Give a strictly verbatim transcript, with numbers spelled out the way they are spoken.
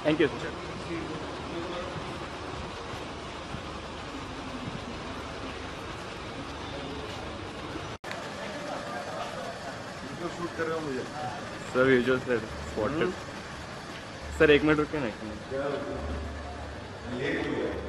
Thank you sir. Shoot कर रहे हो मुझे sir visual sir spotted. Sir एक मिनट रुकिए ना, एक मिनट। लेट हो गया।